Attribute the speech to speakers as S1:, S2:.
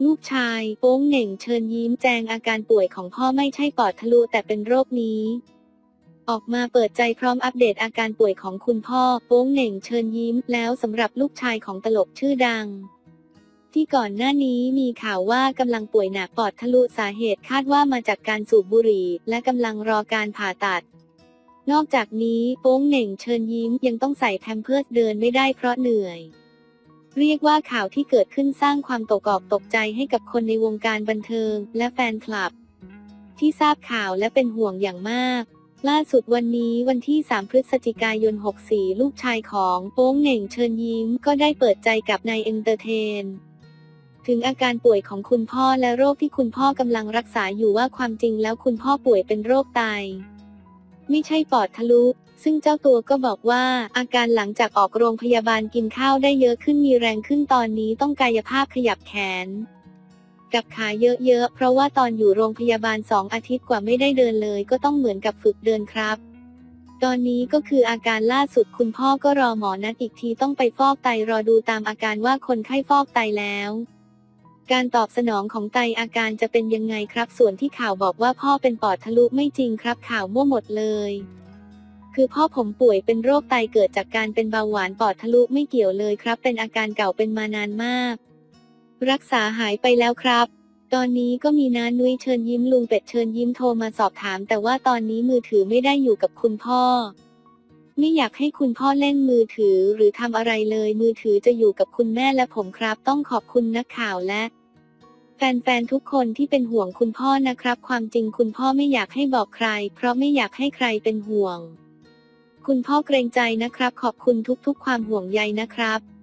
S1: ลูกชายโป้งเหน่งเชิญยิ้มแจงอาการป่วยของพ่อไม่ใช่ปอดทะลุแต่เป็นโรคนี้ออกมาเปิดใจพร้อมอัปเดตอาการป่วยของคุณพ่อโป้งเหน่งเชิญยิ้มแล้วสำหรับลูกชายของตลกชื่อดังที่ก่อนหน้านี้มีข่าวว่ากำลังป่วยหนักปอดทะลุสาเหตุคาดว่ามาจากการสูบบุหรี่และกำลังรอการผ่าตัดนอกจากนี้โป้งเหน่งเชิญยิ้มยังต้องใส่แพมเพิร์สเดินไม่ได้เพราะเหนื่อยเรียกว่าข่าวที่เกิดขึ้นสร้างความตกอกตกใจให้กับคนในวงการบันเทิงและแฟนคลับที่ทราบข่าวและเป็นห่วงอย่างมากล่าสุดวันนี้วันที่ 3 พฤศจิกายน 64 ลูกชายของโป้งเหน่งเชิญยิ้มก็ได้เปิดใจกับนายเอนเตอร์เทนถึงอาการป่วยของคุณพ่อและโรคที่คุณพ่อกำลังรักษาอยู่ว่าความจริงแล้วคุณพ่อป่วยเป็นโรคไตไม่ใช่ปอดทะลุซึ่งเจ้าตัวก็บอกว่าอาการหลังจากออกโรงพยาบาลกินข้าวได้เยอะขึ้นมีแรงขึ้นตอนนี้ต้องกายภาพขยับแขนกับขาเยอะๆเพราะว่าตอนอยู่โรงพยาบาล2 อาทิตย์กว่าไม่ได้เดินเลยก็ต้องเหมือนกับฝึกเดินครับตอนนี้ก็คืออาการล่าสุดคุณพ่อก็รอหมอนัดอีกทีต้องไปฟอกไตรอดูตามอาการว่าคนไข้ฟอกไตแล้วการตอบสนองของไตอาการจะเป็นยังไงครับส่วนที่ข่าวบอกว่าพ่อเป็นปอดทะลุไม่จริงครับข่าวมั่วหมดเลยคือพ่อผมป่วยเป็นโรคไตเกิดจากการเป็นเบาหวานปอดทะลุไม่เกี่ยวเลยครับเป็นอาการเก่าเป็นมานานมากรักษาหายไปแล้วครับตอนนี้ก็มีน้านุ้ยเชิญยิ้มลุงเป็ดเชิญยิ้มโทรมาสอบถามแต่ว่าตอนนี้มือถือไม่ได้อยู่กับคุณพ่อไม่อยากให้คุณพ่อเล่นมือถือหรือทำอะไรเลยมือถือจะอยู่กับคุณแม่และผมครับต้องขอบคุณนักข่าวและแฟนๆทุกคนที่เป็นห่วงคุณพ่อนะครับความจริงคุณพ่อไม่อยากให้บอกใครเพราะไม่อยากให้ใครเป็นห่วงคุณพ่อเกรงใจนะครับขอบคุณทุกๆความห่วงใยนะครับ